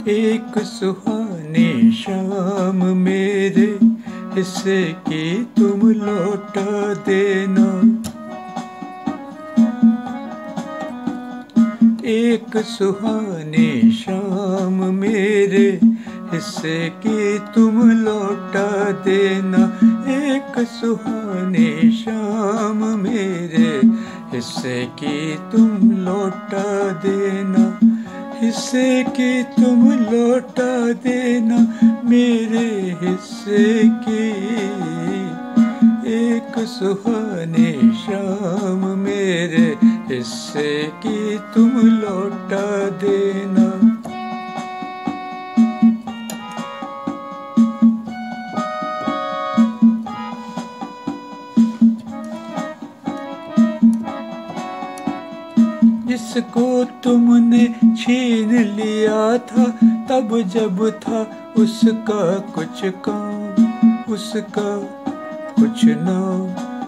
एक सुहानी शाम मेरे हिस्से की तुम लौटा देना। एक सुहानी शाम मेरे हिस्से की तुम लौटा देना। एक सुहानी शाम मेरे हिस्से की तुम लौटा देना। हिस्से की तुम लौटा देना मेरे हिस्से की। एक सुहानी शाम मेरे हिस्से की तुम लौटा देना। जिसको तुमने छीन लिया था तब जब था उसका कुछ काम, उसका कुछ नाम।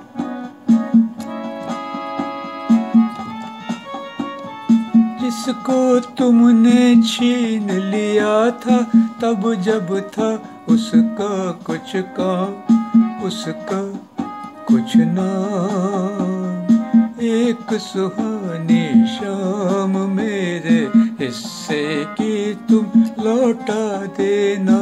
जिसको तुमने छीन लिया था तब जब था उसका कुछ काम, उसका कुछ नाम। एक सुहानी शाम मेरे हिस्से की तुम लौटा देना।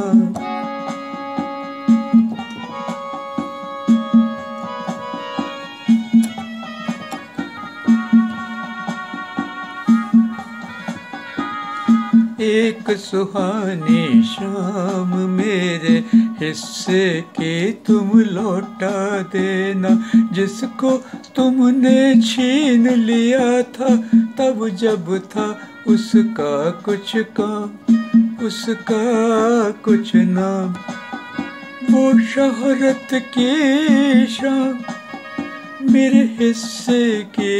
एक सुहानी शाम मेरे हिस्से की तुम लौटा देना। जिसको तुमने छीन लिया था तब जब था उसका कुछ काम, उसका कुछ नाम। वो शोहरत की शाम मेरे हिस्से की।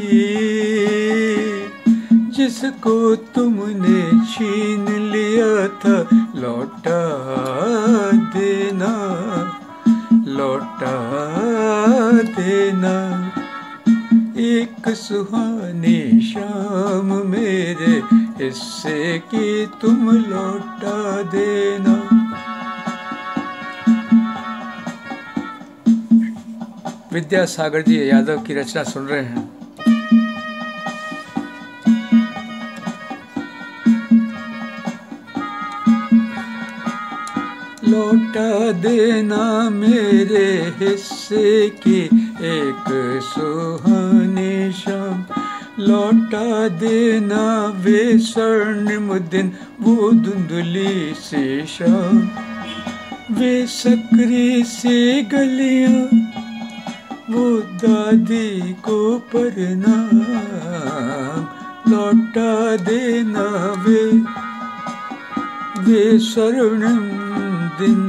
जिसको तुमने छीन लिया था लौटा देना, लौटा देना। एक सुहानी शाम मेरे हिस्से की तुम लौटा देना। विद्यासागर जी यादव की रचना सुन रहे हैं। लौटा देना मेरे हिस्से की एक सुहानी शाम। लौटा देना वे स्वर्णिम दिन, वो धुंधली सी शाम। वे सकरी सी गलियां, वो दादी को प्रणाम। लौटा देना वे स्वर्णिम दिन,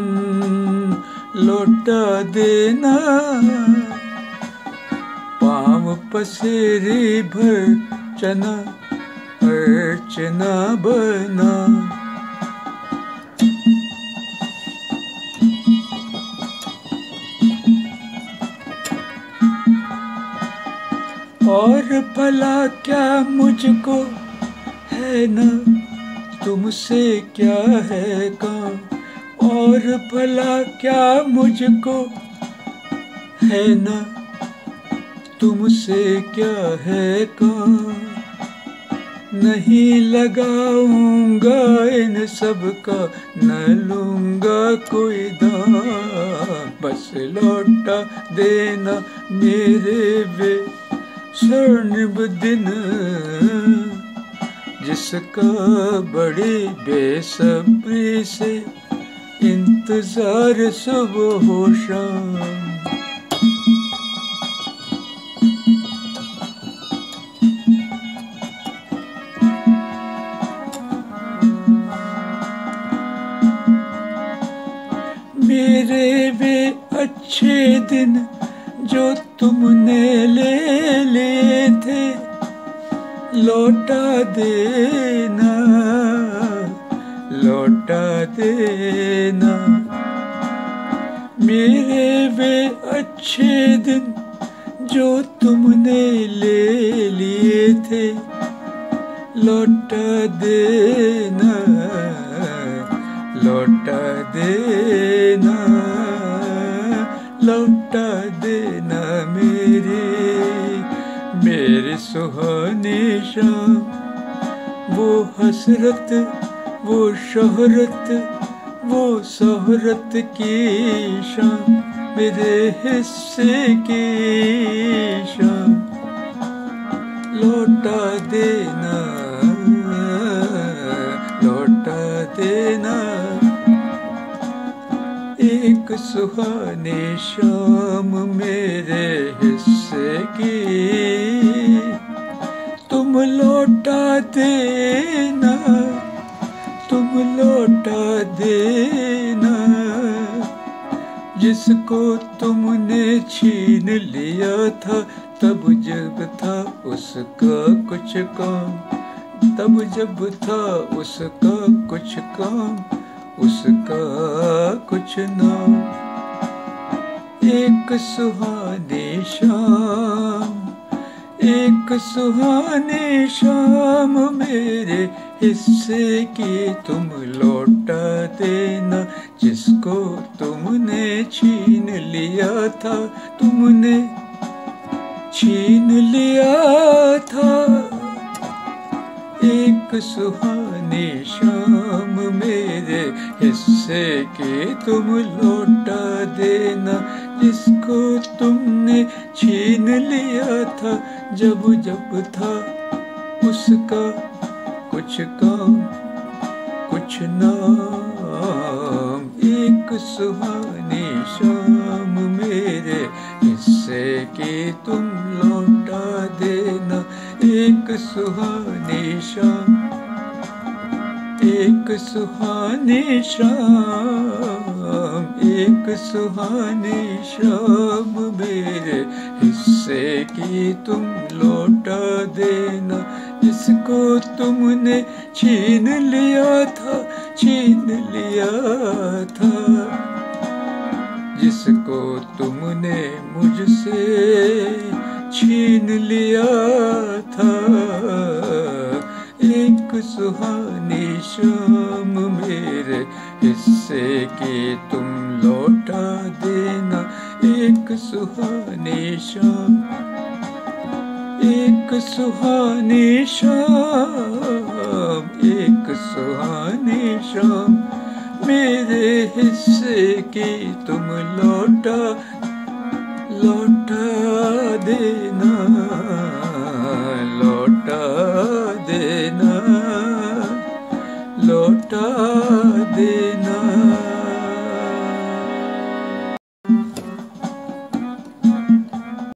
लौटा देना। पाँव पसेरी भर चना अर्चना बना। और भला क्या मुझको है ना, तुमसे क्या है काम। और भला क्या मुझको है ना, तुमसे क्या है काम। नहीं लगाऊंगा इन सब का, न लूंगा कोई दाम। बस लौटा देना मेरे वे स्वर्णिम दिन, जिसका बड़ी बेसब्री से इंतजार सुबह हो शाम। मेरे वे अच्छे दिन जो तुमने ले लिए थे, लौटा देना, लौटा देना। मेरे वे अच्छे दिन जो तुमने ले लिए थे, लौटा देना, लौटा देना, लौटा देना मेरी सुहानी शाम। वो हसरत, वो शोहरत, वो शोहरत की शाम, मेरे हिस्से की शाम। लौटा देना, लौटा देना एक सुहानी शाम मेरे हिस्से की। तुम लौटा देना, तुम लौटा देना जिसको तुमने छीन लिया था तब जब था उसका कुछ काम, तब जब था उसका कुछ काम, उसका कुछ नाम। एक सुहानी शाम, एक सुहानी शाम मेरे हिस्से की तुम लौटा देना जिसको तुमने छीन लिया था, तुमने छीन लिया था। एक सुहानी शाम मेरे हिस्से की तुम लौटा देना जिसको तुमने छीन लिया था जब जब था उसका कुछ काम, कुछ नाम। एक सुहानी शाम मेरे हिस्से की तुम लौटा देना। एक सुहानी शाम, एक सुहानी शाम, एक सुहानी शाम मेरे हिस्से की तुम लौटा देना जिसको तुमने छीन लिया था, छीन लिया था। जिसको तुमने मुझसे छीन लिया था। एक सुहानी शाम मेरे हिस्से की तुम लौटा देना। एक सुहानी शाम, एक सुहानी शाम, एक सुहानी शाम मेरे हिस्से की तुम लौटा, लौटा देना, लौटा देना, लौटा